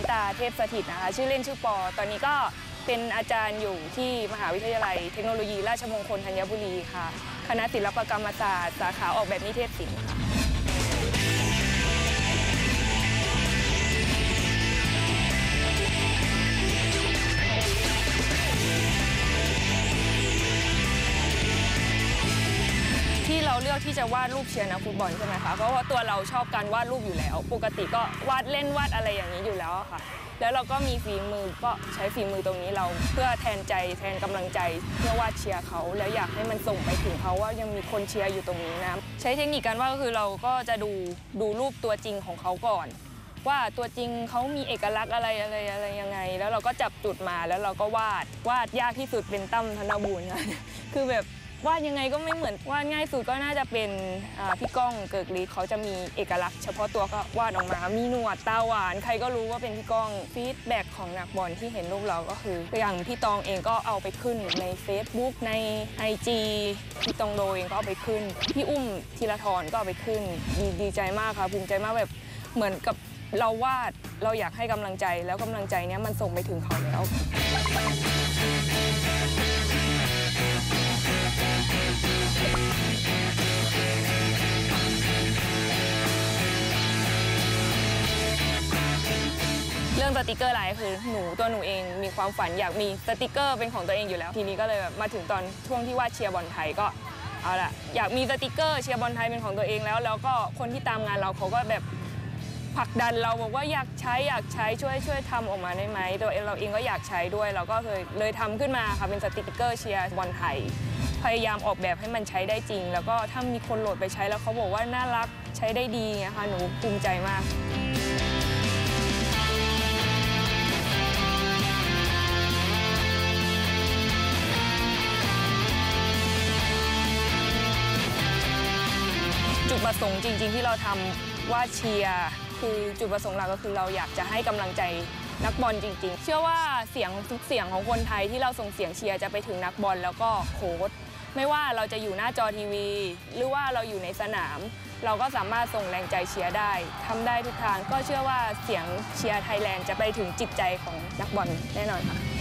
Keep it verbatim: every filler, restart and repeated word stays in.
ธิตาเทพสถิตนะคะชื่อเล่นชื่อปอตอนนี้ก็เป็นอาจารย์อยู่ที่มหาวิทยาลัยเทคโนโลยีราชมงคลธัญบุรีค่ะคณะศิลปกรรมศาสตร์สาขาออกแบบนิเทศศิลป์ค่ะที่เราเลือกที่จะวาดรูปเชียร์นักฟุตบอลใช่ไหมคะเพราะว่าตัวเราชอบการวาดรูปอยู่แล้วปกติก็วาดเล่นวาดอะไรอย่างนี้อยู่แล้วค่ะแล้วเราก็มีฝีมือก็ใช้ฝีมือตรงนี้เราเพื่อแทนใจแทนกำลังใจเพื่อวาดเชียร์เขาแล้วอยากให้มันส่งไปถึงเขาว่ายังมีคนเชียร์อยู่ตรงนี้นะใช้เทคนิคการวาดก็คือเราก็จะดูดูรูปตัวจริงของเขาก่อนว่าตัวจริงเขามีเอกลักษณ์อะไรอะไรอะไรยังไงแล้วเราก็จับจุดมาแล้วเราก็วาดวาดยากที่สุดเป็นตั้มธนบูรณ์ค่ะคือแบบวาดยังไงก็ไม่เหมือนวาดง่ายสุดก็น่าจะเป็นพี่ก้องเกิกฤทธิ์เขาจะมีเอกลักษณ์เฉพาะตัวก็วาดออกมามีหนวดตาหวานใครก็รู้ว่าเป็นพี่ก้องฟีดแบ็กของนักบอลที่เห็นรูปเราก็คืออย่างพี่ตองเองก็เอาไปขึ้นใน Facebook ใน ไอ จี พี่ตองโดเองก็เอาไปขึ้นพี่อุ้มธีรทรก็เอาไปขึ้นดีดีใจมากค่ะภูมิใจมากแบบเหมือนกับเราวาดเราอยากให้กำลังใจแล้วกำลังใจเนี้ยมันส่งไปถึงเขาแล้วเรื่องสติกเกอร์ลายคือหนูตัวหนูเองมีความฝันอยากมีสติกเกอร์เป็นของตัวเองอยู่แล้วทีนี้ก็เลยแบบมาถึงตอนช่วงที่วาดเชียร์บอลไทยก็เอาละอยากมีสติกเกอร์เชียร์บอลไทยเป็นของตัวเองแล้วแล้วก็คนที่ตามงานเราเขาก็แบบผลักดันเราบอกว่าอยากใช้อยากใช้ช่วยช่วยทำออกมาได้ไหมตัวเองเราเองก็อยากใช้ด้วยเราก็เลยเลยทำขึ้นมาค่ะเป็นสติกเกอร์เชียร์บอลไทยพยายามออกแบบให้มันใช้ได้จริงแล้วก็ถ้ามีคนโหลดไปใช้แล้วเขาบอกว่าน่ารักใช้ได้ดีนะคะหนูภูมิใจมากจุดประสงค์จริงๆที่เราทำว่าเชียร์คือจุดประสงค์หลักก็คือเราอยากจะให้กำลังใจนักบอลจริงๆเชื่อว่าเสียงทุกเสียงของคนไทยที่เราส่งเสียงเชียร์จะไปถึงนักบอลแล้วก็โค้ชไม่ว่าเราจะอยู่หน้าจอทีวีหรือว่าเราอยู่ในสนามเราก็สามารถส่งแรงใจเชียร์ได้ทำได้ทุกทางก็เชื่อว่าเสียงเชียร์ไทยแลนด์จะไปถึงจิตใจของนักบอลแน่นอนค่ะ